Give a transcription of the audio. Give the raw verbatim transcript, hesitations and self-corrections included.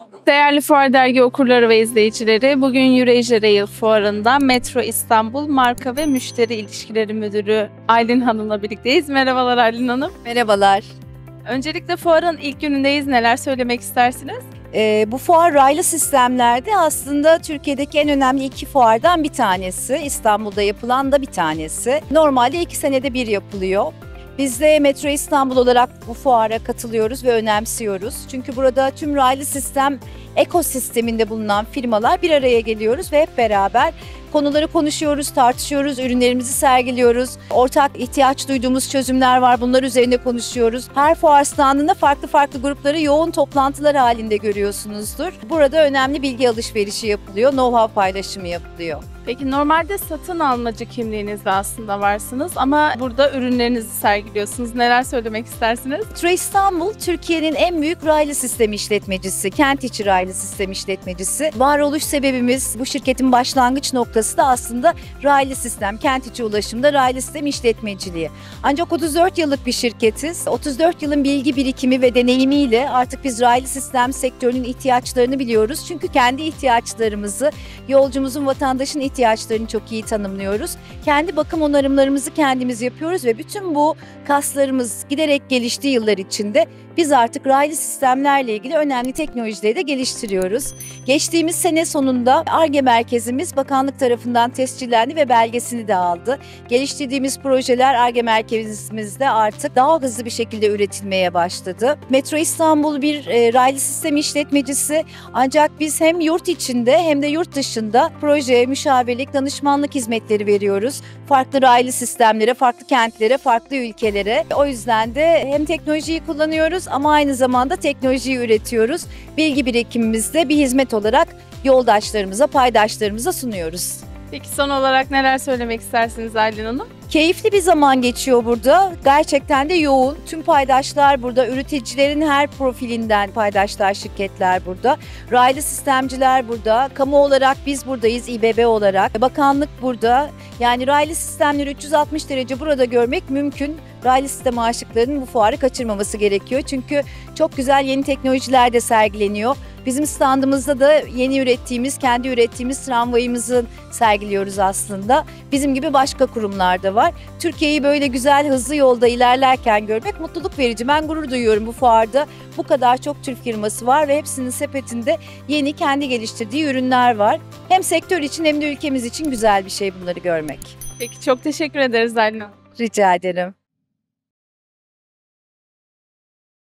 Değerli Fuar Dergi okurları ve izleyicileri, bugün Eurasia Rail Fuarı'nda Metro İstanbul Marka ve Müşteri İlişkileri Müdürü Aylin Hanım'la birlikteyiz. Merhabalar Aylin Hanım. Merhabalar. Öncelikle fuarın ilk günündeyiz. Neler söylemek istersiniz? Ee, bu fuar raylı sistemlerde aslında Türkiye'deki en önemli iki fuardan bir tanesi. İstanbul'da yapılan da bir tanesi. Normalde iki senede bir yapılıyor. Biz de Metro İstanbul olarak bu fuara katılıyoruz ve önemsiyoruz. Çünkü burada tüm raylı sistem ekosisteminde bulunan firmalar bir araya geliyoruz ve hep beraber konuları konuşuyoruz, tartışıyoruz, ürünlerimizi sergiliyoruz. Ortak ihtiyaç duyduğumuz çözümler var, bunlar üzerine konuşuyoruz. Her fuar standında farklı farklı grupları yoğun toplantılar halinde görüyorsunuzdur. Burada önemli bilgi alışverişi yapılıyor, know-how paylaşımı yapılıyor. Peki normalde satın almacı kimliğinizde aslında varsınız ama burada ürünlerinizi sergiliyorsunuz. Neler söylemek istersiniz? Metro İstanbul, Türkiye'nin en büyük raylı sistem işletmecisi, kent içi raylı sistem işletmecisi. Varoluş sebebimiz, bu şirketin başlangıç noktası da aslında raylı sistem, kent içi ulaşımda raylı sistem işletmeciliği. Ancak otuz dört yıllık bir şirketiz. otuz dört yılın bilgi birikimi ve deneyimiyle artık biz raylı sistem sektörünün ihtiyaçlarını biliyoruz. Çünkü kendi ihtiyaçlarımızı, yolcumuzun, vatandaşın ihtiyaçlarını çok iyi tanımlıyoruz. Kendi bakım onarımlarımızı kendimiz yapıyoruz ve bütün bu kaslarımız giderek geliştiği yıllar içinde biz artık raylı sistemlerle ilgili önemli teknolojileri de geliştiriyoruz. Geçtiğimiz sene sonunda Ar-Ge merkezimiz bakanlık tarafından tescillendi ve belgesini de aldı. Geliştirdiğimiz projeler Ar-Ge merkezimizde artık daha hızlı bir şekilde üretilmeye başladı. Metro İstanbul bir e, raylı sistem işletmecisi, ancak biz hem yurt içinde hem de yurt dışında proje, müşavirlik, danışmanlık hizmetleri veriyoruz. Farklı raylı sistemlere, farklı kentlere, farklı ülkelere. O yüzden de hem teknolojiyi kullanıyoruz ama aynı zamanda teknolojiyi üretiyoruz. Bilgi birikimimizde bir hizmet olarak yoldaşlarımıza, paydaşlarımıza sunuyoruz. Peki son olarak neler söylemek istersiniz Aylin Hanım? Keyifli bir zaman geçiyor burada. Gerçekten de yoğun. Tüm paydaşlar burada. Üreticilerin her profilinden paydaşlar, şirketler burada. Raylı sistemciler burada. Kamu olarak biz buradayız, İBB olarak. Bakanlık burada. Yani raylı sistemleri üç yüz altmış derece burada görmek mümkün. Raylı sistem aşıklarının bu fuarı kaçırmaması gerekiyor. Çünkü çok güzel yeni teknolojiler de sergileniyor. Bizim standımızda da yeni ürettiğimiz, kendi ürettiğimiz tramvayımızı sergiliyoruz aslında. Bizim gibi başka kurumlar da var. Türkiye'yi böyle güzel, hızlı yolda ilerlerken görmek mutluluk verici. Ben gurur duyuyorum bu fuarda. Bu kadar çok Türk firması var ve hepsinin sepetinde yeni, kendi geliştirdiği ürünler var. Hem sektör için hem de ülkemiz için güzel bir şey bunları görmek. Peki çok teşekkür ederiz Aylin Hanım. Rica ederim.